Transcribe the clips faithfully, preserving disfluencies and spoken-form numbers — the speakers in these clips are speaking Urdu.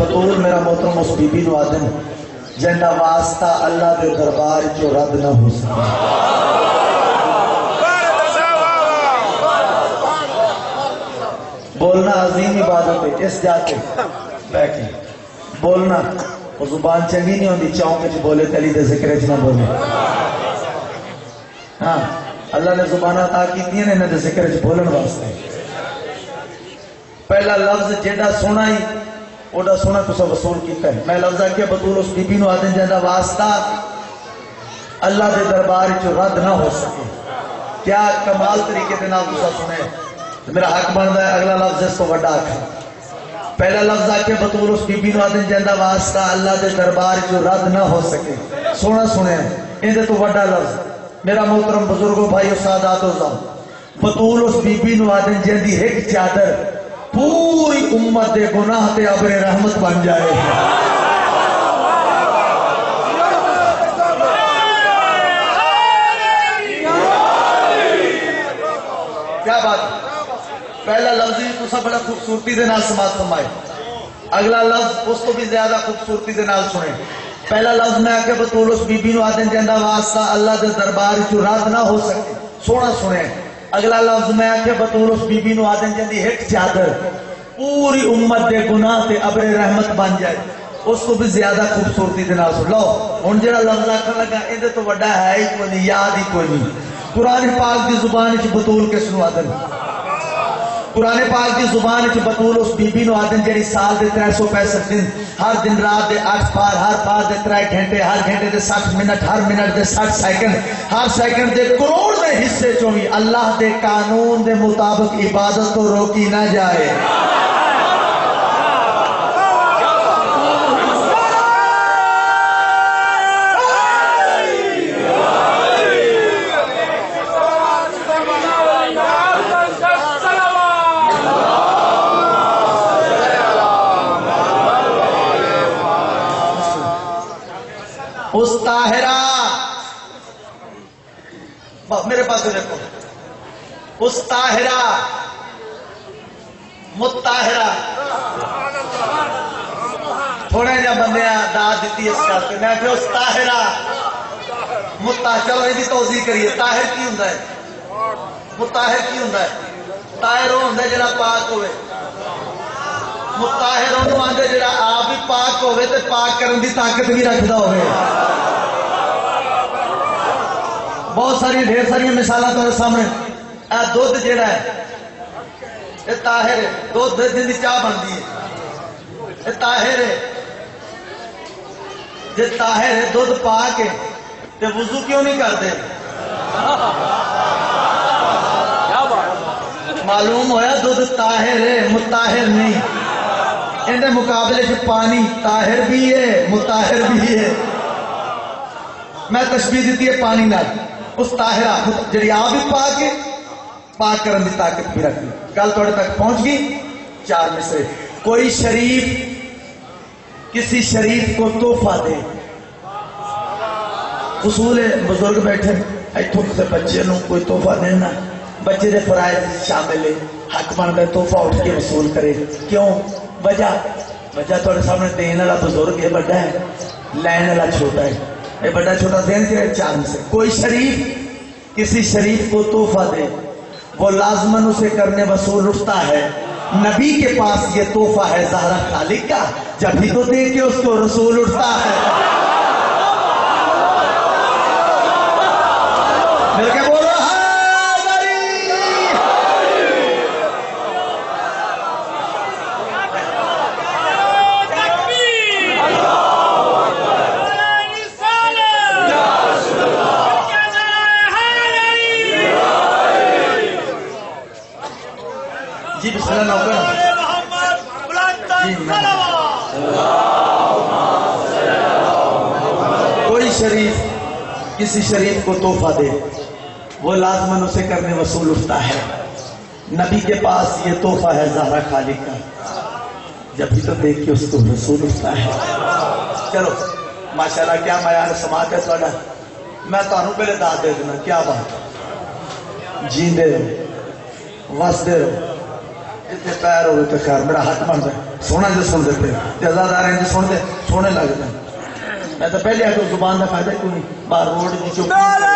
بطول میرا محترم اس بی بی نو آدم جنہ واسطہ اللہ دے دربار جو رد نہ ہو سکے. بولنا عظیم عبادت ہے. اس جاتے بیٹھے بولنا اور زبان چنگی نہیں ہوتی چاہوں کہ بولے تلی دے ذکر نہ بولے. ہاں اللہ نے زبان عطا کی تھی نے انہیں ذکر بولن واسطے. پہلا لفظ جیڑا سونا ہی اوڈا سونا کسا وصول کیتا ہے. میں لفظ آکیا بطول اس بی بی نو آدن جیڑا واسطہ اللہ دے دربار جو رد نہ ہو سکے. کیا کمال طریقے دے نام کسا سنے. میرا حق بنتا ہے اگلا لفظ اس کو وڈا آکھا. پہلا لفظ آکیا بطول اس بی بی نو آدن جیڑا واسطہ اللہ دے دربار جو رد نہ ہو سکے. سونا سنے ان دے تو وڈا لفظ. میرا محترم بزرگوں بھائی سادات و زم بطول اس بی بی نو آدن جیڑی ایک چادر پوری امت دے گناہ تے ابر رحمت بن جائے. کیا بات. پہلا لفظ ہی تو سب بڑا خوبصورتی دے نال سماعت فرمائے. اگلا لفظ اس کو بھی زیادہ خوبصورتی دے نال سنے. پہلا لفظ میں آکے بطول اس بی بی نو آدن جیندہ واسطہ اللہ دے دربار جو رات نہ ہو سکے. سونا سنے. اگلا لفظ میں آکے بطول اس بی بی نو آدن جیندی ایک چادر پوری امت دے گناہ تے ابر رحمت بن جائے. اس کو بھی زیادہ خوبصورتی دے نال سن لو. ہن جڑا لفظ آکھن لگا ایں تو وڈا ہے ہی کوئی نہیں یاد ہی کوئی نہیں. قرآن پاک دی زبان وچ بطول کس نو آدن. قرآن پاک دی زبان وچ بطول اس بی بی نو آدن جڑی سال دے تین سو پینسٹھ دن ہر دن رات دے آٹھ پار ہر پار دے ترے گھنٹے ہر گھنٹے دے سٹھ منٹ ہر منٹ دے سٹھ سیکنڈ ہر سیکنڈ دے کروڑ دے حصے چوں بھی اللہ دے قانون دے مطابق عبادت تو روکی نہ جائے. اس طاہرہ میرے پاس دیکھو اس طاہرہ متطہرہ تھوڑے جا بندے داد دیتی اس کا میں کہ اس طاہرہ متطہر. چلو یہ توضیح کریے. طاہر کی ہوندا ہے متطہر کی ہوندا ہے. طاہر وہ ہوندا ہے جڑا پاک ہوئے. متطہر انہوں آندے جڑا آپ بھی پاک ہوئے تے پاک کرن دی طاقت بھی رکھدا ہوئے. بہت ساری ڈھیر ساری مثالاں تمہارے سامنے. اے دودھ جڑا ہے یہ طاہر ہے. دودھ دن دی چاہ بنتی ہے یہ طاہر ہے. جے طاہر ہے دودھ پاک ہے تے وضو کیوں نہیں کرتے. معلوم ہویا دودھ طاہر ہے مطہر نہیں. اندے مقابلے سے پانی طاہر بھی ہے مطہر بھی ہے. میں تشبیہ دیتی ہے پانی نال. اس طاہرہ جڑی آپ بھی پاک ہے پاک کرن دی طاقت بھی رکھتی. گل تھوڑے تک پہنچ گئی. چار مصرے. کوئی شریف کسی شریف کو تحفہ دے. اصول بزرگ بیٹھے ایتھوں سے بچے نو کوئی تحفہ دینا بچے دے فرائض شامل ہے. حق بنتا ہے تحفہ اٹھ کے وصول کرے. کیوں وجہ وجہ تھوڑے سامنے دین والا بزرگ ہے بڑا ہے لین والا چھوٹا ہے. یہ بڑا چھوٹا دین کے چار سے. کوئی شریف کسی شریف کو تحفہ دے وہ لازمن اسے کرنے وصول اٹھتا ہے. نبی کے پاس یہ تحفہ ہے زہرا خالق کا جب ہی تو دے کے اس کو رسول اٹھتا ہے. مل کے بولو جی بسم اللہ نوکر. کوئی شریف کسی شریف کو تحفہ دے وہ لازمن اسے کرنے وصول اٹھتا ہے. نبی کے پاس یہ تحفہ ہے زہرا خالق کا جب بھی تو دیکھ کے اس کو رسول اٹھتا ہے. چلو ماشاءاللہ کیا معیار سماعت ہے تھوڑا. میں تانوں پہلے داد دے دینا. کیا بات جیندے رہو وسدے رہو جتنے پیر ہوئے تو خیر میرا حق بنتا ہے سونا جو سن دیتے ازادار ہیں جو سن دے سونے لگتے ہیں میں تو پہلے آ کے زبان کا فائدہ کیوں نہیں باہر روڈ کی چوک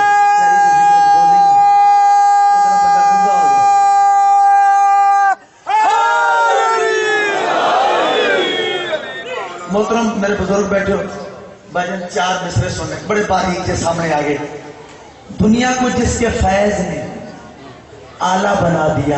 محترم میرے بزرگ بیٹھے ہو بھائی جان چار مصرے سننے بڑے باریک کے سامنے آگے دنیا کو جس کے فیض نے آلہ بنا دیا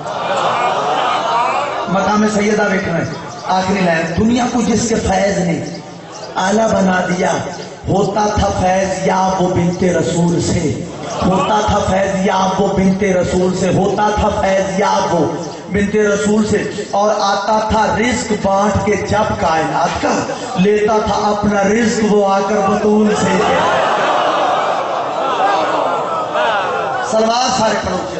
مقام سیدہ بیٹھنا ہے آخری لائن دنیا کو جس کے فیض نے آلہ بنا دیا ہوتا تھا فیض یاب وہ بنت رسول سے ہوتا تھا فیض یاب وہ بنت رسول سے ہوتا تھا فیض یاب وہ بنت رسول سے اور آتا تھا رزق بانٹ کے جب کائنات کا لیتا تھا اپنا رزق وہ آ کر بطول سے سلوات سارے پڑھو کیا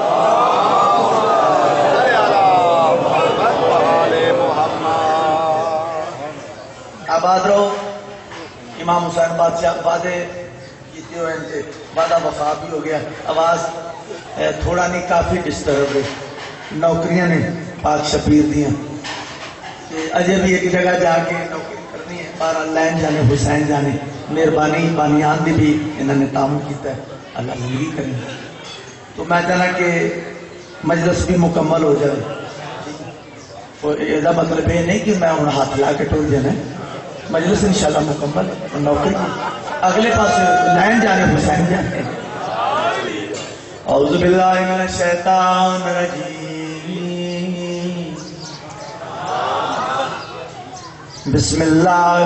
آباد رہو امام حسین بادشاہ وعدے کیتے ہوئے ان سے وعدہ وفا بھی ہو گیا آواز تھوڑا نہیں کافی ڈسٹرب ہے نوکریاں نے پاک شبیر دیا اجے بھی ایک جگہ جا کے نوکری کرنی ہے بارہ لین جانے حسین جانے مہربانی بانیان دی بھی انہوں نے تعاون کیتا ہے اللہ زندگی کریں تو میں چاہنا کہ مجلس بھی مکمل ہو جائے یہ مطلب یہ نہیں کہ میں ہوں ہاتھ لا کے ٹول دینا مجلس انشاءاللہ مکمل نوکری اگلے پاس لین جانے حسین جانے اعوذ باللہ من الشیطان الرجیم بسم اللہ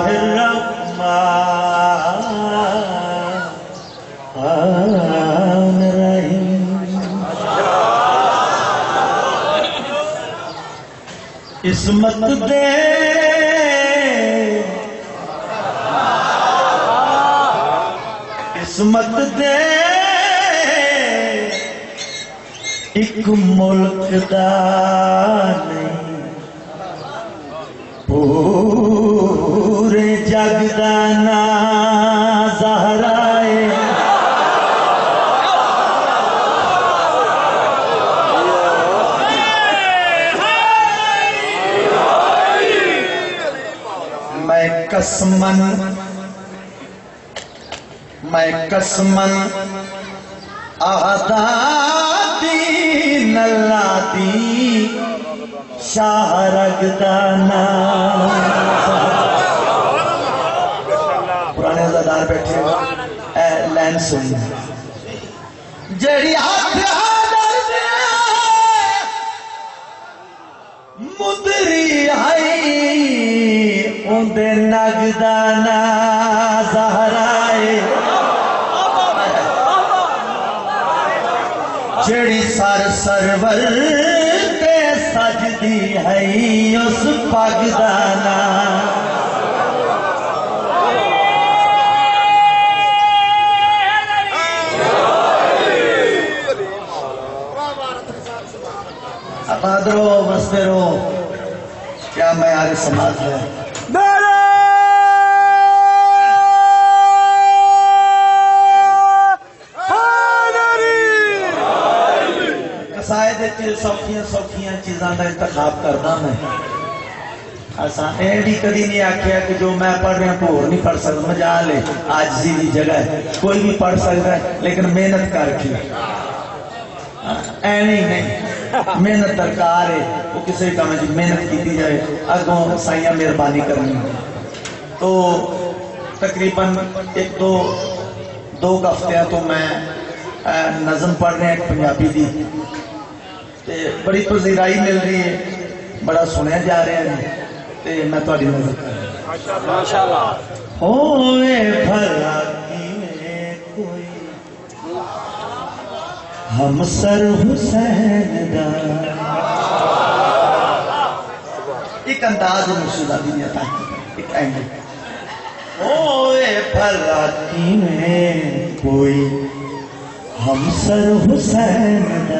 الرحمن الرحیم عصمت دے عصمت دے ایک ملک دا نہیں پورے جگ دا نام زہرا ہے میں قسمن میں قسمن آدادی نلادی شاہ رگدانا پرانے ازادار بیٹھے اے لین سننا جڑی ہاتھ آدر دیا مدری آئی اندے نگدانا زہرائے جڑی سر سرور تے سجدی ہے اس پاگدانا آباد رہو بستے رہو کیا معیار سماج ہے سوکھیاں سوکھیاں چیزاں کا انتخاب کرنا میں آسان یہ بھی کدی نہیں آخیا کہ جو میں پڑھ رہا ہوں اور نہیں پڑھ سکتا مجال ہے عاجزی کی جگہ ہے کوئی بھی پڑھ سکتا ہے لیکن محنت کر کے ایویں نہیں محنت درکار ہے وہ کسی کام میں محنت کی جائے اگوں سائیاں مہربانی کرنی تو تقریباً ایک دو دو ہفتیاں تو میں نظم پڑھ رہا ایک پنجابی دی بڑی پذیرائی مل رہی ہے بڑا سنیا جا رہا ہے تے میں تہاڈی نظر کر رہا ماشاءاللہ ہوئے بھلا کیویں کوئی ہم سر حسین دا ایک انداز مرشدہ بھی نہیں آتا ایک اینگل ہوئے بھلا کیویں کوئی ہم سر حسین دا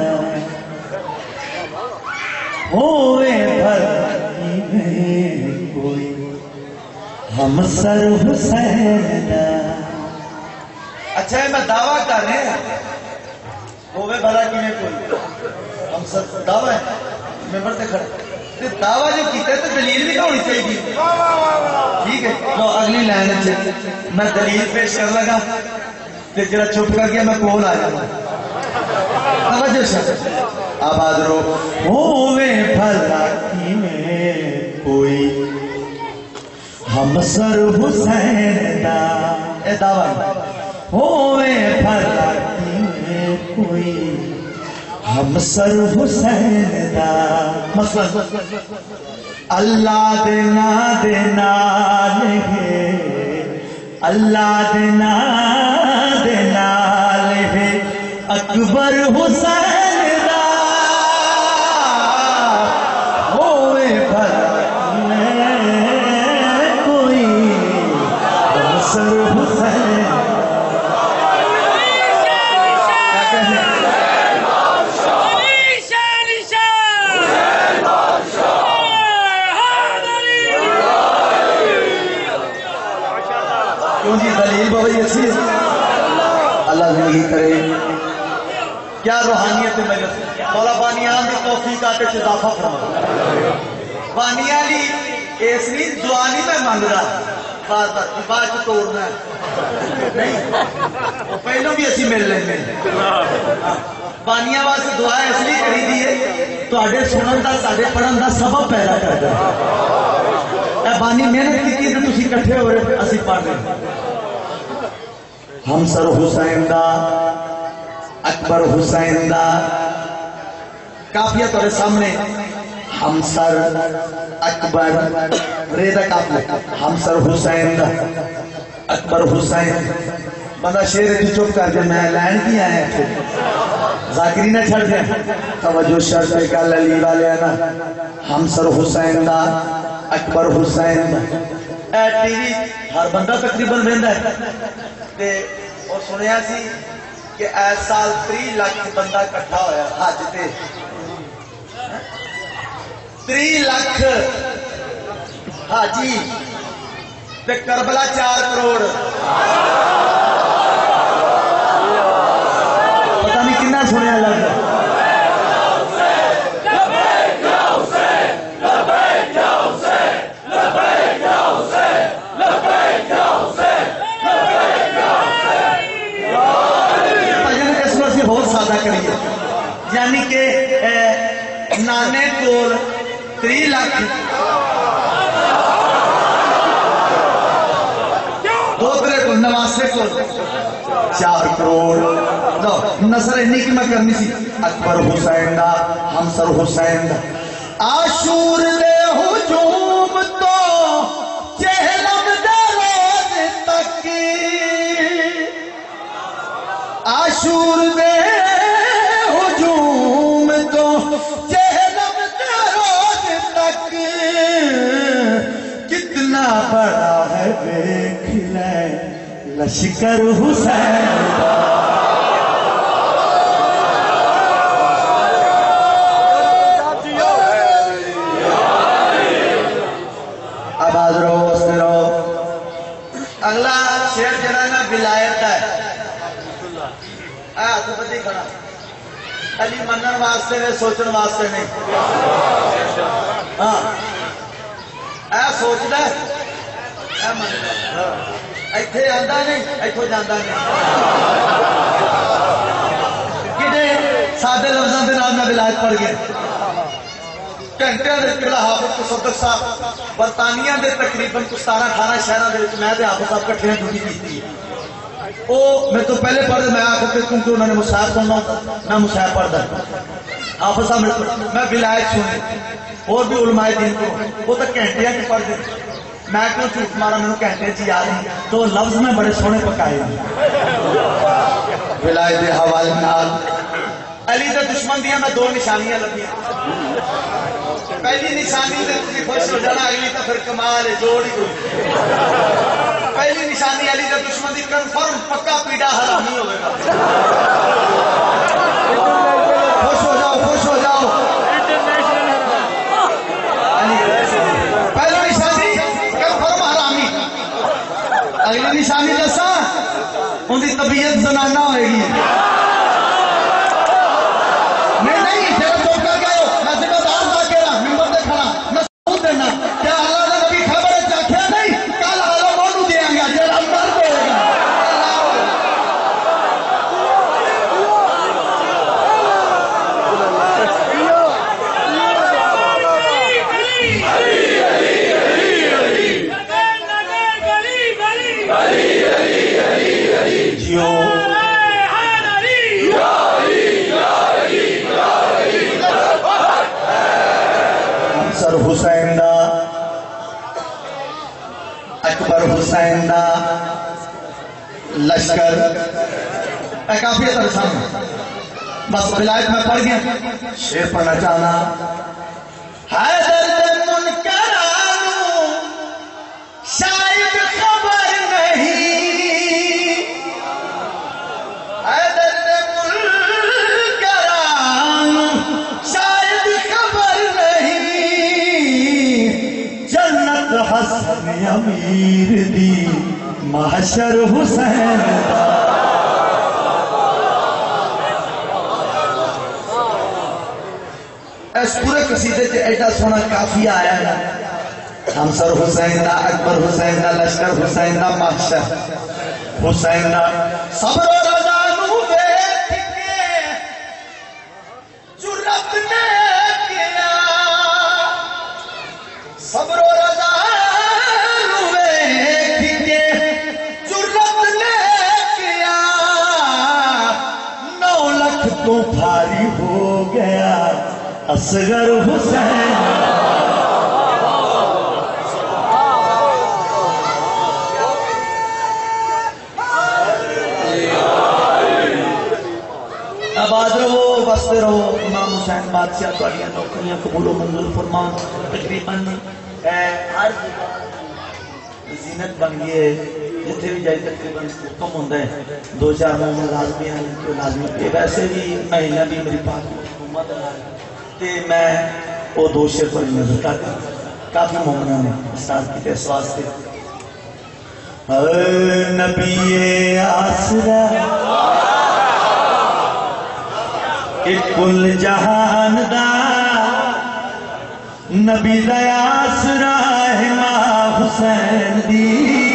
ہوئے بھرتی میں کوئی ہم سر حسین دا اچھا ہے میں دعویٰ کر رہے ہیں ہوئے بھلا کی میں کوئی ہم سر دعویٰ ہے ممبر تے کھڑے دعویٰ جو کیتا ہے تو دلیل بھی ہونی چاہیے. ٹھیک ہے لو اگلی لائن میں دلیل پیش کر لگا تے جڑا چپ کر گیا میں کول آ جاؤں. توجہ سے آباد رو ہووے بھلا کیویں کوئی ہمسر حسین دا اے دعویٰ ہووے بھلا کیویں کوئی ہمسر حسین دا مثلا اللہ دے نا دے نال ہے اللہ دے نا دے نال ہے اکبر حسین دا ہوئے بھلا کوئی ہمسر حسین. جی دلیل بابا ایسی ہے اللہ زندگی کرے کیا روحانیت میں مولا بانیان دی توفیقات سے اضافہ فرما. بانیان لی اس لیے دعا نہیں میں مانگ رہا بار بار بعد چ توڑنا نہیں وہ پہلوں بھی اسی مل لیں گے. بانیاں واسطے دعا اس لیے کری دی ہے تواڈے سنن دا ساڈے پڑھن دا سبب پیدا کردا ہے. اے بانی محنت کیتی تے تسی اکٹھے ہو رہے اسی پڑھ رہے. ہمسر حسین دا اکبر حسین دا کافیہ تورے سامنے ہمسر اکبر ریدہ کافیہ ہمسر حسین دا اکبر حسین بندہ شیر کی چپ کر دے میں لائن کی آئے ہیں ذاکری نہ چھڑ دیں توجہ شرط کا للی والے نا ہمسر حسین دا اکبر حسین دا اے ٹی وی ہر بندہ تقریباً بہندہ ہے اور سنیا سی کہ اے سال تری لاکھ بندہ کٹھا ہویا حج تے تری لاکھ حاجی تے کربلا چار کروڑ پتہ نہیں کنا سنیا لگ بہت سادہ کریے یعنی کہ نانے کول تری لاکھ دو ترے کو نواسے کو چار کروڑ نظر اینی کی میں کرنی سی اکبر حسین دا ہمسر حسین دا عاشور دے ہجوم تو چہلم دے روز تک عاشور دے ہجوم تو چہلم دے روز تک کتنا بڑا ہے دیکھ لے لشکر حسین آباد رہو اس میں رہو. اگلا شعر جڑا نا ولایت ہے آیا تو بدی کھڑا علی منن واسطے نے سوچن واسطے نہیں ہاں اے سوچ دے اے منن ایتھے آندا نہیں ایتھوں جاندا نہیں کدے سادے لفظاں دے نال میں ولایت پڑھ گیا گھنٹے دے قلعہ حافظ تصدق صاحب برطانیہ دے تقریباً ستارہ اٹھارہ شہراں دے وچ میں تے حافظ صاحب کٹھے ڈیوٹی کیتی وہ میں تو پہلے پڑھ میں آخر کے کیونکہ انہوں نے مصاحب سننا میں مصاحب پڑھتا حافظ صاحب میں ولایت سنی اور بھی علماء دین کو وہ تو گھنٹے کی پڑھ دیں میں کیوں جھوٹ مارا میں گھنٹے چ یاد نہیں تو لفظ میں بڑے سونے پکائے ولایت کے حوالے نال علی دے دشمن دیا میں دو نشانیاں لگیاں پہلی نشانی دے تسی خوش ہو جانا اگلی تو پھر کمال ہے جوڑ ہی کوئی پہلی نشانی علی دے دشمن دی کنفرم پکا پیڑا حرامی ہوئے گا خوش ہو جاؤ خوش ہو جاؤ پہلی نشانی کنفرم حرامی اگلی نشانی دسا ان کی طبیعت زنانہ ہوئے گی نہیں نہیں پھر تو کر گئے میں ذمہ دار اکبر حسین دا لشکر اے کافی ترسان بس ولایت میں پڑھ گیا شیر پڑھنا چاہنا حیدر منکرانو شاید خبر نہیں حیدر منکرانو شاید خبر نہیں جنت حسن امیر دی محشر حسین دا اس پورے قصیدے سے ایڈا سونا کافی آیا ہے ہمسر حسین دا اکبر حسین دا لشکر حسین دا محشر حسین دا صبر و رضا نو بیٹھ کے جو رب نے کیا صبر و رضا نو بیٹھ کے جو رب نے کیا نو لکھ تو بھاری ہو گیا اصغر حسین آباد رہو بستے رہو امام حسین بادشاہ تواڈیاں نوکریاں قبول و منظور فرمان تقریباً ہر زینت بن گئی ہے جتنے بھی جائے تقریباً کم ہوتا ہے دو چار مومن لازمی ہیں جو لازمی ہے ویسے بھی مہینہ بھی میری پاک حکومت ہے تے میں وہ دو شیر پر نظر کرتا کافی مومنہ نے استاد کی تحسواس تھے نبی آسرہ ایک کل جہان دا نبی دا آسرہ امام حسین دی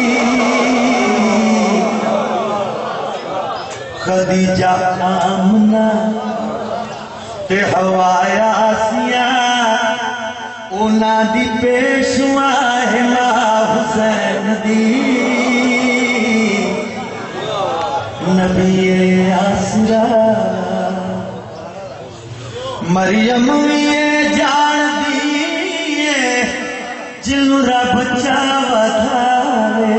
خدیجہ آمنہ تے ہوایا آسیاں اونا دی پیشوا امام حسین دی نبی آسرہ مریم یہ جان دیئے جنو رب چاوہ دھارے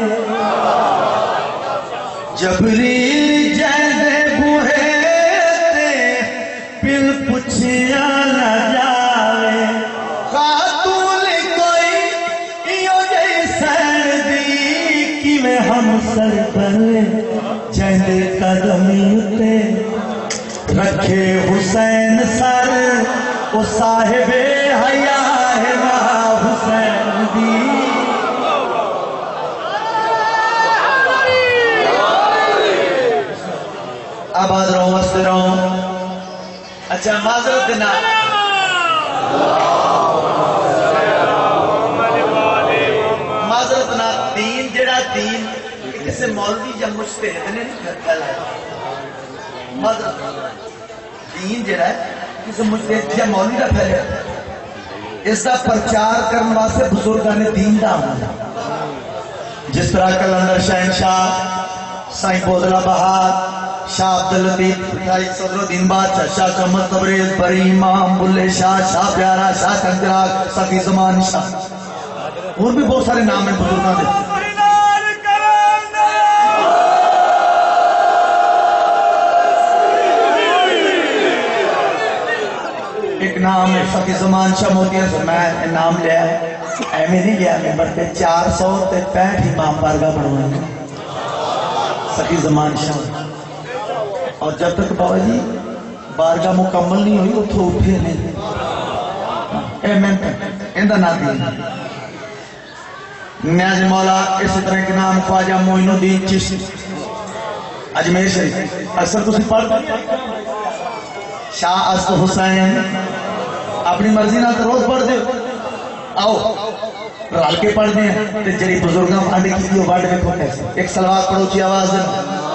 جبریل جیدے بوہے تے پل پچھیا نہ جاوے خاتون کوئی ایو جیسین دی کی میں ہم سر بلے جیدے قدمی تے رکھے حسین سر او صاحب حیا ہے وہاں حسین دی آباد رہوں وسط رہوں اچھا معذرت دینا معذرت دینا دین جڑا دین کسی مولوی یا مجتہد نے نہیں پھیلا ہے معذرت دین جڑا ہے کسی مجتہد یا مولوی دا پھیلے اس دا پرچار کرن واسطے بزرگاں نے دین دا ہونا جس طرح کلندر شہنشاہ سائیں بودلہ بہار شاہ عبداللطیف پٹھائی صدر الدین بادشاہ شاہ چمت تبریز بری امام بلے شاہ شاہ پیارا شاہ کنجراغ سخی زمان شاہ اور بھی بہت سارے نام ہیں بزرگاں دے ایک نام ہے سخی زمان شاہ موتیاں سے میں نام لیا ہے ایمی نہیں لیا میں بڑھتے چار سو تے پینٹ امام بارگاہ بڑھوائیں گے سخی زمان شاہ اور جب تک بابا جی بارگاہ مکمل نہیں ہوئی وہ تھو اٹھے نہیں اے میں اندہ نہ دیں نیاز مولا اسی طرح کے نام خواجہ معین الدین چشتی اجمیر شریف اکثر تو سی پڑھ شاہ اسد حسین اپنی مرضی نہ تو روز پڑھ دے آؤ رال کے پڑھ دیں تے جری بزرگاں پڑھنے کی دیو وارڈ میں کھوٹے ایک سلوات پڑھو چی آواز دیں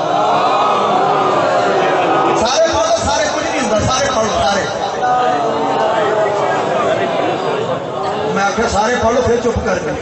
سارے پڑھو سارے کچھ نہیں ہوتا سارے پڑھو سارے میں آکھر سارے پڑھو پھر چپ کر دیں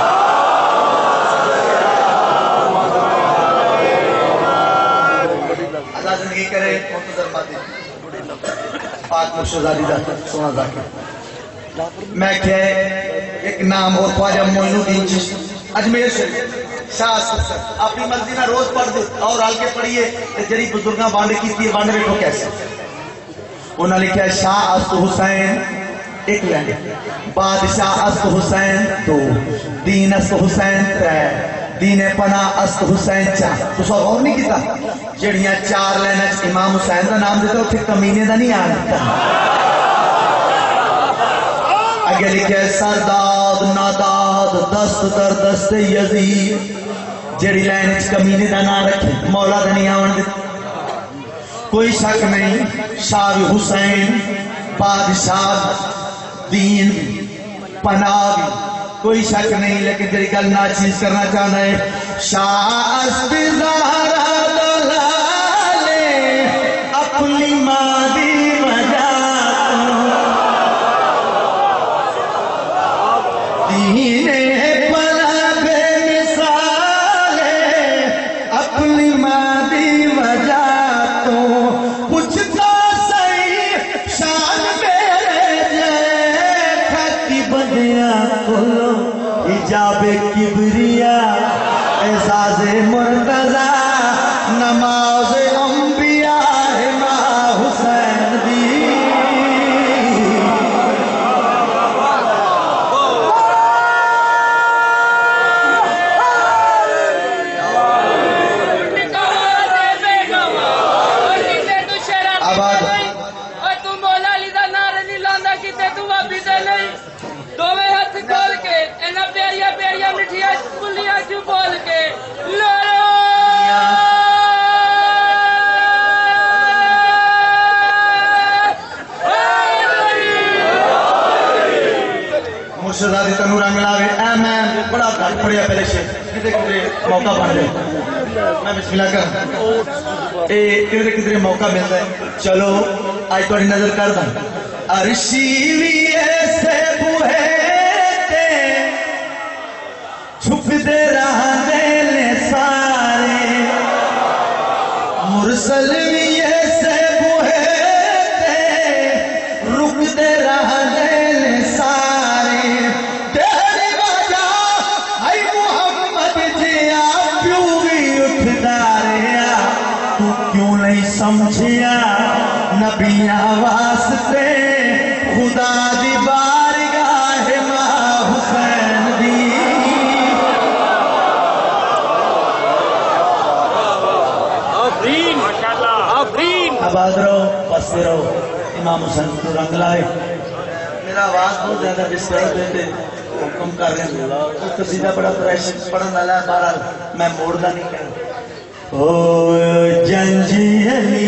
اللہ زندگی کرے منتظر باتیں پاک مشہزادی ذات سونا ذاکر میں کہے ایک نام اور خواجہ معین الدین چشتی اجمیر شریف شاہ حسن اپنی مرضی نہ روز پڑھ دو اور آل کے پڑھیے جڑی بزرگاں بانڈ کی بانڈ بیٹھو کیسے انہوں نے لکھا شاہ است حسین ایک لائن بادشاہ است حسین دو دین است حسین ترے دین پناہ است حسین چاہ تو سو غور نہیں کیتا جڑیاں چار لینا امام حسین دا نام دیتا پھر کمینے دا نہیں آتا اگر لکھے سرداد ناداد دست در دست یزید جڑی لائن کمینے دا نام رکھے مولا دا نہیں آن دیتا کوئی شک نہیں شاہ حسین بادشاہ دین پناہ کوئی شک نہیں لیکن تیری گل نہ چیز کرنا چاہنا ہے شاہ است زہرا دلالے اپنی مادی وجہ دین پناہ بے مثال اپنی مادی وجہ حجاب کبریا اعزاز مرتضی نماز انبیاء امام حسین دی آباد تو مولا علی دا نعرہ نہیں لاندہ کتے تو واپی دے نہیں دوویں ہاتھ کھول کے انہاں پیاریاں پیاریاں مٹھیاں کلیاں کیوں بول کے لڑو مرشد آدھی تنور انگلاوے اے میں بڑا گھٹ پڑیا پہلے شیخ کدھے کدھے موقع بن گئے میں بسم اللہ کر اے کدھے کدھے موقع ملتا ہے چلو آج توڑی نظر کر دیں عرشی بھی ایسے بوہے چھپ دے رہا دیلے سارے مرسل بھی ایسے بوہے رک دے رہا دیلے سارے تیری وجہ ہے محمد جیا پیوں بھی اٹھ داریا تو کیوں نہیں سمجھیا نبیاں واسطے خدا دی بارگاہ امام حسین دی آفرین آفرین آباد رہو بستے رہو امام حسین کو رنگ لائے میرا آواز بہت زیادہ ڈسٹرب دیتے حکم کر رہے ہیں تو قصیدہ بڑا پریشن پڑھن والا ہے بہرحال میں موڑدا نہیں کہہ او جنجی علی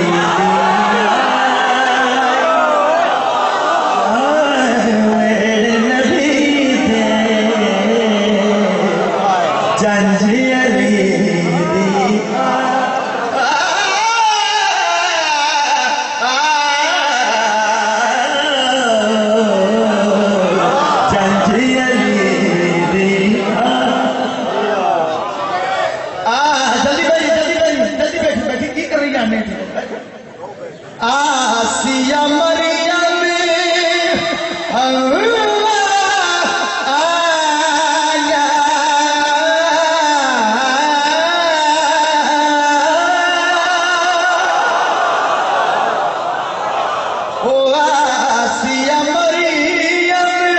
آسیہ مریم آیا او آسیہ مریم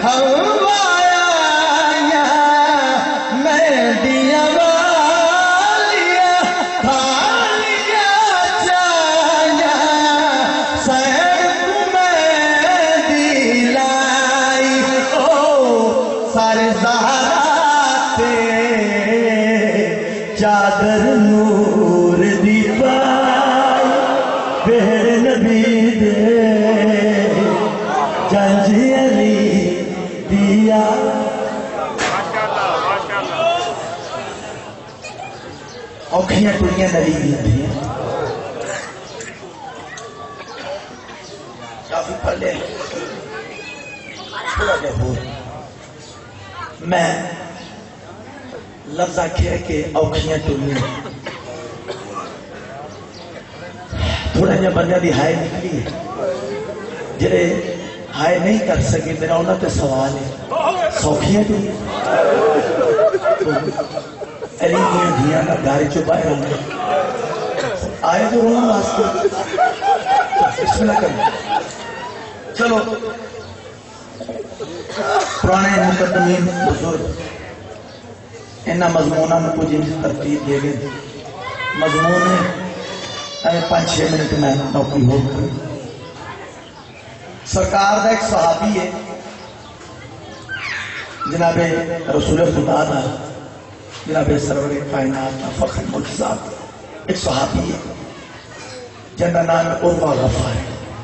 آیا میں دیا چادر نور دی پائی بہر نبی دے جنجی علی دیا اوکھیاں ٹوڑیاں نبی دیا کافی پڑھے تھوڑا جا ہو میں لفظ آکھے کہ اوکھیاں ٹوڑیاں تھوڑا جا بندہ دی ہائے نکلی ہے جڑے ہائے نہیں کر سکے میرا انہوں تے سوال ہے سوکھیاں ٹوڑیاں علی دیا دیا کا گھر چو باہر آنے آئے تو رونا واسطے بسم اللہ کرنا چلو پرانے مقدمین بزرگ انہا مضمونہ میں کچھ ترتیب دے گئے مضمون ہے پانچ چھ منٹ میں نوکری ہو کر سرکار دا ایک صحابی ہے جناب رسول خدا دا جناب سرور کائنات فخر معجزات ایک صحابی ہے جن کا نام عروہ غفاری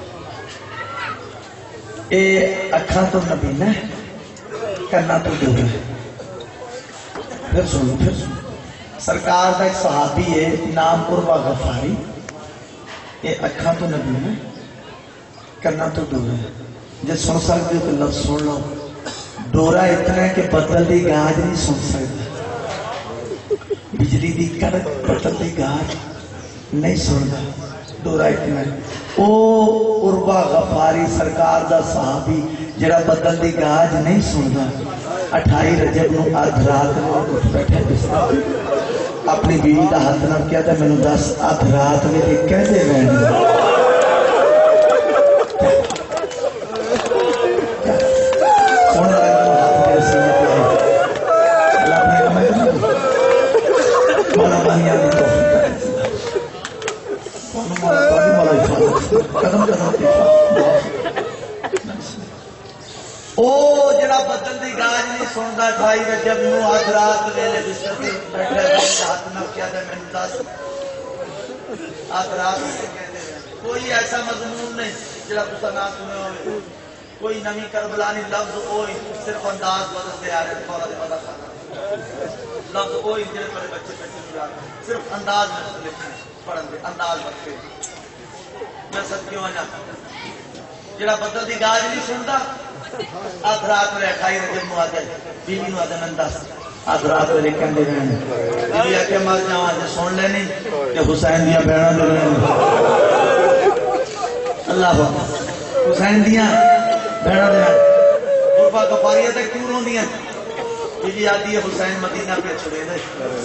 اے اکھاں تو نبی نے کرنا تو دور ہے پھر سنو پھر سنو سرکار دا ایک صحابی ہے نام عروہ غفاری اے اکھاں تو نبی نے کرنا تو دور ہے جب سن سکتے ہو تو لفظ سن لو ڈورا اتنا ہے کہ بدل دی گاج نہیں سن سکتا بجلی دی کڑک بدل دی گاج نہیں سنتا ڈورا اتنا ہے او عروہ غفاری سرکار دا صحابی جڑا بدل دی گاج نہیں سنتا اٹھائی رجب نو آدھ رات میں اٹھ بیٹھے بستا اپنی بیوی دا ہاتھ نہ کیا تھا میں نے دس آدھ رات میں دیکھ کیسے رہنے او جڑا بدل دی گاج نہیں سندا ڈھائی رجب نو آدھ رات ویلے بستر تے بیٹھے ہاتھ نہ کیا تے میں دس آدھ رات میں کہندے ہیں کوئی ایسا مضمون نہیں جڑا تساں نہ سنے ہوئے کوئی نمی کربلانی لفظ ہوئی صرف انداز بدلتے آ رہے فورا دے پتہ کھانا لفظ ہوئی جڑے بڑے بچے بچے جڑا صرف انداز میں لکھے پڑھن دے انداز رکھے میں سچ کیوں آنا جڑا بدل دی گاج نہیں سندا آدھ رات میں اٹھائی رجب نو آدھے بیوی نو آدھے من دس آدھ رات میں لکھن دے رہنے بیوی آکے مر جاؤں آجے سن لینی کہ حسین دیا بہنا دے رہنے اللہ بہت حسین دیا بہنا دے رہنے عروہ غفاری تک کیوں رون دیا بیوی آدھی ہے حسین مدینہ پہ چھوڑے دے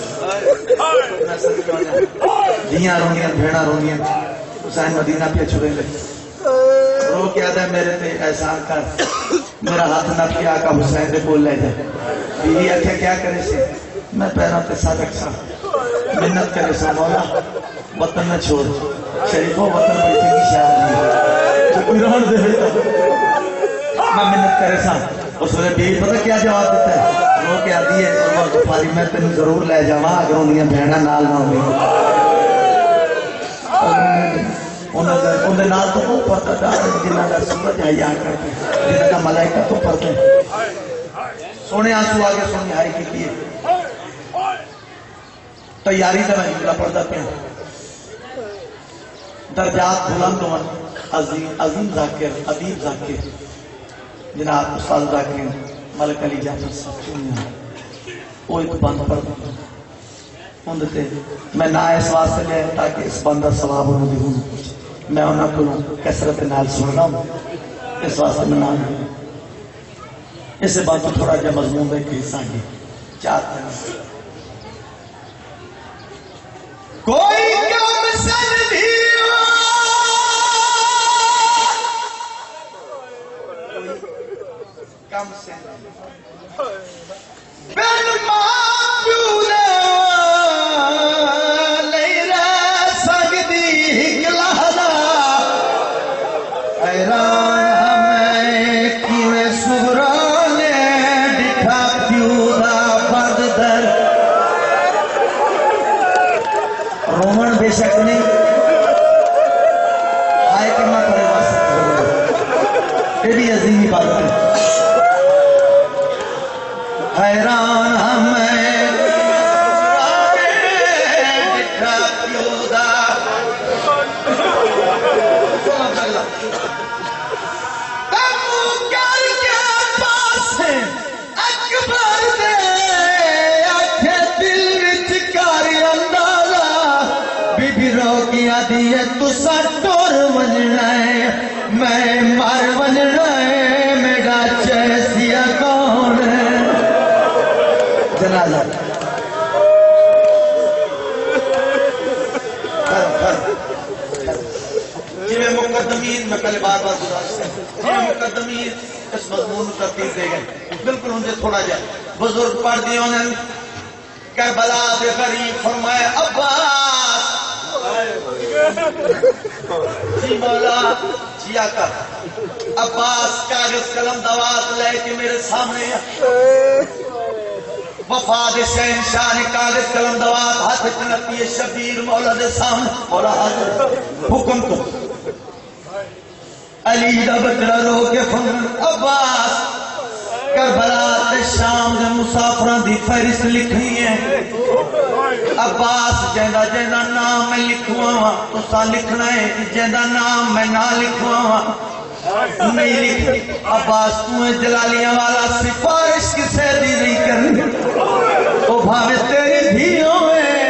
دیا رون دیا بہنا رون دیا حسین مدینہ پہ چھوڑے دے رو کیا دے میرے تے احسان کر میرا ہاتھ نہ کیا آقا حسین دے بول لے جائے بیوی آکھے کیا کرے سے میں پیروں تے صادق سا منت کرے سا مولا وطن نہ چھوڑ شریفوں وطن بیٹھے کی شاعر نہیں جو کوئی رہن دے میں منت کرے سا اس نے بیوی پتہ کیا جواب دیتا ہے رو کیا دیئے عروہ غفاری میں تینوں ضرور لے جاواں اگر انہیں بہنا نال نہ ہوئی انہیں نال تو وہ پڑھتا تھا جنہ کا سورج حیاء کرتے جنہ کا ملائکہ تو پڑھتے سونے آنسو آگے سونے ہائی کی دیئے تیاری دے میں جملہ پڑھتا پہ درجات بلند ہون عظیم عظیم ذاکر عدیب ذاکر جناب استاد ذاکر ملک علی جعفر صاحب چونیا وہ ایک بند پڑھتا اندھتے میں نہ اس واسطے لے تاکہ اس بندہ ثواب انہوں دی ہوں میں انہوں کو کسرت نال سن رہا ہوں اس واسطے میں نہ ہوں اس سے بات تو تھوڑا جا مضمون ہے کہ حصہ گی چاہتے ہیں کوئی کم سن بھی کم سن بن معبود رومن بے شک نہیں آئے کرنا پڑے واسط یہ بھی عظیمی بات ہے حیران ہمیں دکھا پیودا دیئے تو سٹور ونجنا ہے میں مار ونجنا ہے میرا چیسیا کون ہے جنازہ مقدمین میں پہلے بار بار گزارش ہے مقدمین اس مضمون ترتیب دے گئے بالکل ان سے تھوڑا جائے بزرگ پڑھ دیوں نے کربلا دے غریب فرمائے عباس جی مولا جی آقا عباس کاغذ قلم دوات لے کے میرے سامنے وفاد شہنشاہ نے کاغذ قلم دوات ہاتھ چنتی ہے شبیر مولا دے سامنے مولا حاضر حکم تو علی دا بچڑا رو کے فرمائے عباس کربلا تے شام دے مسافراں دی فہرست لکھنی ہے عباس جیندا جیندا نام میں لکھواں تو سا لکھنا ہے جیندا نام میں نہ لکھواں نہیں لکھ عباس تو جلالیاں والا سفارش کسے دی نہیں کرنی او بھاوے تیری بھی ہوئے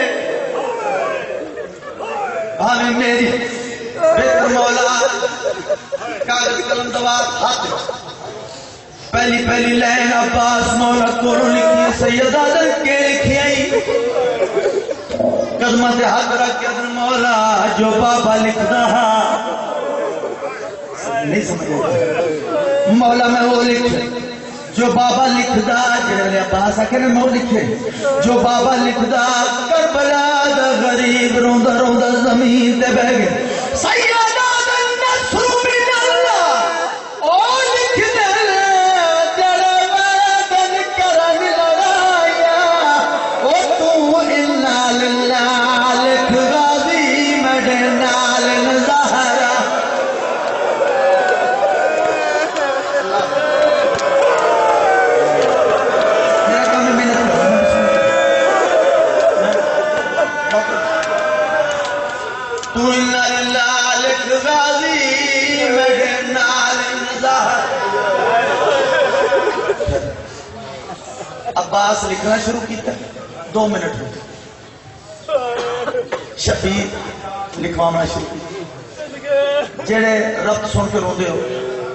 بھاوے میری بہتر مولا کاغذ قلم دوات ہاتھ پہلی پہلی لین عباس مولا کولو لکھی سید آدم کے لکھی آئی قدمت حق رکھ کے مولا جو بابا لکھنا نہیں سمجھے مولا میں وہ لکھے جو بابا لکھدا جنہوں عباس آکے نے مو لکھے جو بابا لکھدا کربلا دا غریب روندہ روندہ زمین تے بہ گئے سید آدم نصر من اللہ او لکھ دے عباس لکھنا شروع کیتا دو منٹ ہو شفیع لکھوانا شروع کیتا جڑے رب سن کے رو دے ہو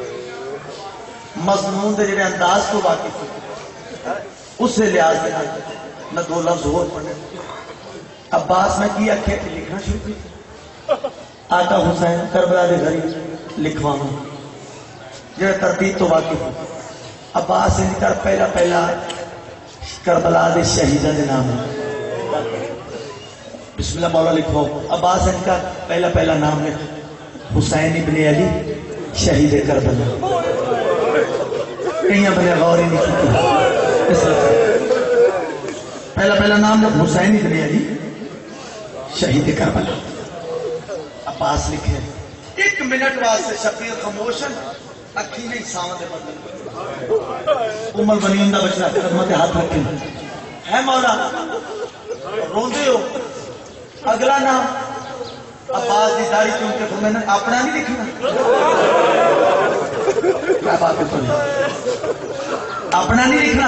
مضمون دے جڑے انداز کو واقف ہو اس سے لحاظ دے میں دو لفظ اور پڑھنے عباس میں کیا کہ لکھنا شروع کیتا آقا حسین کربلا دے غریب لکھوانا جڑے ترتیب تو واقف ہو عباس ان کر پہلا پہلا کربلا دے شہیدہ دے نام ہے بسم اللہ مولا لکھو عباس ان کا پہلا پہلا نام ہے حسین ابن علی شہید کربلا کہیں بنے غور ہی نہیں کی اس پہلا پہلا نام ہے حسین ابن علی شہید کربلا عباس لکھے ایک منٹ واسطے شبیر خاموشن اکھی نہیں سامن دے بدل امر بنی اندہ بچنا قدمت ہاتھ رکھیں ہے مولا روندے ہو اگلا نام عباس دی داری کیوں کہ تمہیں اپنا نہیں لکھنا کیا بات ہے تمہیں اپنا نہیں لکھنا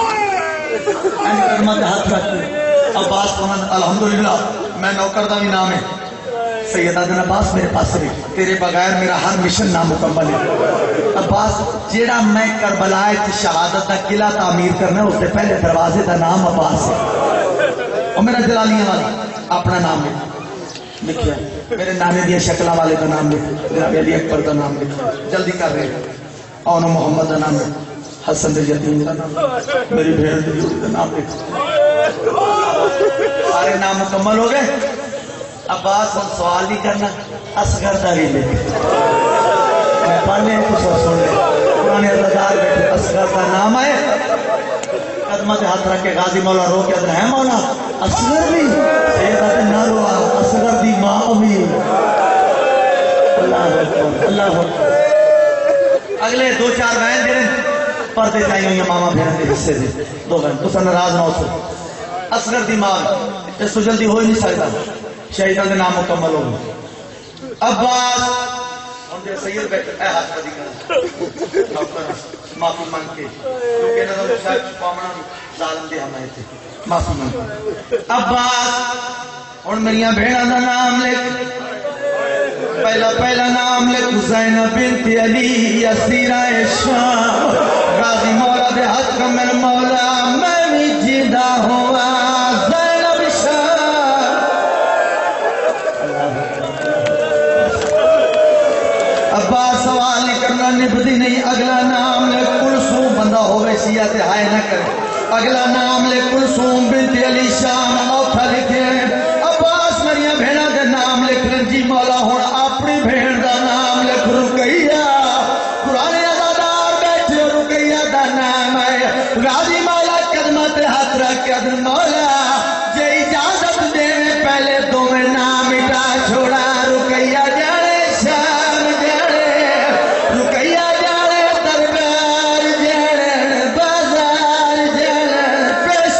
قدمت ہاتھ رکھیں عباس فرمان الحمدللہ میں نوکر دا بھی نام ہے سید آدم عباس میرے پاس سے تیرے بغیر میرا ہر مشن نامکمل ہے عباس جیڑا میں کربلائے شہادت کا قلعہ تعمیر کرنا اس سے پہلے دروازے کا نام عباس ہے اور میرا جلالیاں والا اپنا نام ہے لکھیا میرے نانے دیا شکلہ والے کا نام لکھا جناب علی اکبر کا نام لکھا جلدی کر رہے ہیں اونو محمد کا نام ہے حسن دے یتیم کا نام میری بہن دے یوری کا نام لکھا سارے نام مکمل ہو گئے عباس ہم سوال نہیں کرنا اصغر دا بھی لے میں پڑھنے کچھ اور سن لے قرآن ازدار بیٹھے اصغر دا نام ہے قدمت ہاتھ رکھ کے غازی مولا رو کے ادھر ہے مولا اصغر بھی سیدہ دے نہ روا اصغر دی ماں امیر اللہ اکبر اللہ اکبر اگلے دو چار بہن دے پردے چاہیے ہوئی ماما بہن دے حصے دے دو بہن تو سا نراز نہ ہو سکتا اصغر دی ماں اس تو جلدی ہو ہی نہیں سکتا شہیدہ کے نام مکمل ہو عباس ہم دے سید بیٹھے اے ہاتھ بدی کرنا معافی مانگ کے کیونکہ نظر شاید چھپامنا ظالم دے ہمیں تھے معافی مانگ کے عباس اور میریاں بھیڑا دا نام لے پہلا پہلا نام لے حسین بنت علی اسیرہ شام غازی مولا دے حق کا میں مولا میں بھی جیدہ ہوا اگلا نام لے کلثوم بنت علی شام اوکھا لکھے عباس میری بھیڑا دے نام لکھ لیں جی مولا ہوں اپنی بھیڑ دا نام لکھ رکیہ پرانے ازادار بیٹھے رکیہ دا نام ہے غازی مولا قدمت ہاتھ رکھ کے ادھر مولا جے اجازت دے پہلے دو میں نام مٹا چھوڑا رکیہ جانے شام جانے رکیہ جانے دربار جانے بازار جانے پیش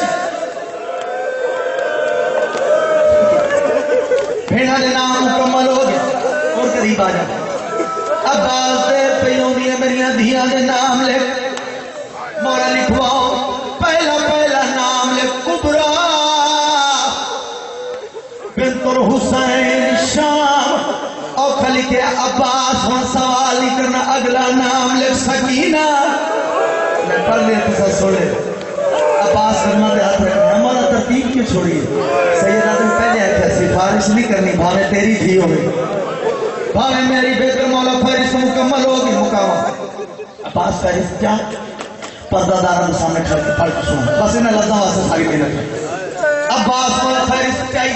بھیڑا دے نام مکمل ہو گیا اور قریب آ جا عباس دے پہلوں دیئے میریاں دھیاں دے نام لکھ مولا لکھواؤ پہلا پہلا نام لکھ کبرا بنت الحسین شام اور کھلی کے عباس ہوں سوال نہیں کرنا اگلا نام لکھ سکینہ میں پڑھ لیا تو سر سوڑے عباس کرنا دے ہاتھ رکھنا ہمارا ترتیب کیوں چھوڑی سید آدم پہلے ہے کیا سفارش نہیں کرنی بھاوے تیری تھی ہوگی بھاوے میری بیکر مولا فہرست مکمل ہوگی مقامہ عباس فہرست کیا پردہ داران سامنے کھڑ کے پڑھ کے سنو بس انہیں لفظہ واسے ساری محنت ہے عباس مولا فہرست چاہیے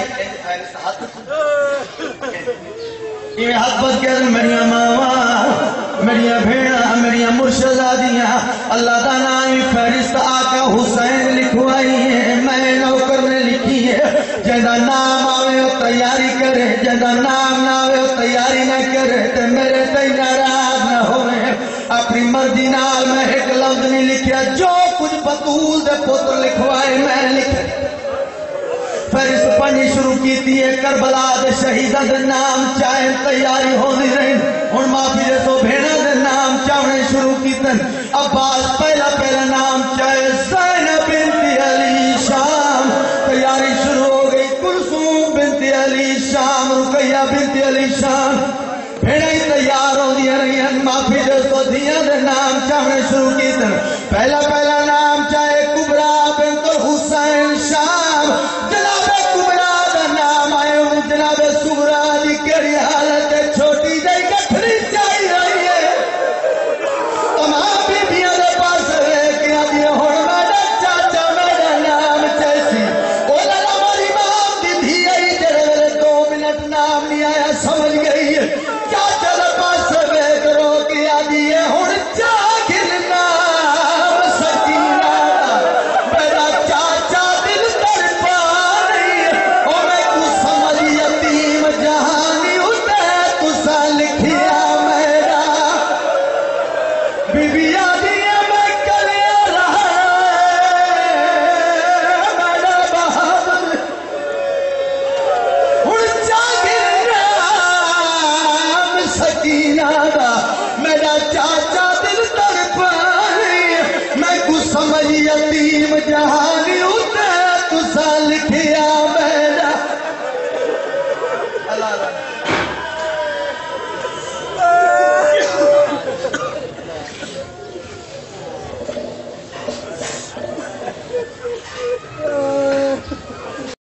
یہ حد بس کہہ دیں میریاں ماما میریاں بھیڑا میریاں مرشدادیاں اللہ دا نائی فہرست آقا حسین لکھوائی ہے میں نوکر نے لکھی ہے جہاں نام آوے وہ تیاری کرے جہاں نام نہ آوے وہ تیاری نہ کرے تے میرے تے ناراض نہ ہوئے اپنی مرضی نال میں ایک لفظ نہیں لکھیا جو کچھ بطول دے پتر لکھوائے میں لکھے فہرست پڑھنی شروع کی تھی کربلا دے شہیدہ دے نام چاہے تیاری ہونی رہی ہن معافی دے تو بھیڑا دے نام چاہنے شروع کی تن عباس پہلا پہلا نام چاہے زینب بنت علی شام تیاری شروع ہو گئی کلثوم بنت علی شام رقیہ بنت علی شام بھیڑا ہی تیار ہو دیا رہی ہیں معافی دے تو دیا دے نام چاہنے شروع کی تن پہلا پہلا نام چاہے کبرا بنت الحسین شام جناب کبرا دا نام آئے ہوں جناب سغرا دی کری حالت چھوٹی جائی کٹھری چاہی رہی ہے تمام بیبیاں دے پاس رہے کیا دیا ہون میڈا چاچا میڈا نام چیسی اولا ہماری مام دی دھی آئی جرے ویلے دو منٹ نام نہیں آیا سمجھ گئی ہے چاچا دے پاس رہے کرو کیا دیا ہون چاکل نام سکینہ میرا چاچا دل تڑپا نہیں او میں کو سمجھ یتیم جہانی ہوتا ہے تسا لکھیا میرا بی بی آدیا میں کریا رہا میرا بہادر ہن چاکل نام سکینہ دا میرا چاچا دل تڑپا نہیں میں کو سمجھ یتیم جہانی ہوتا ہے تسا لکھیا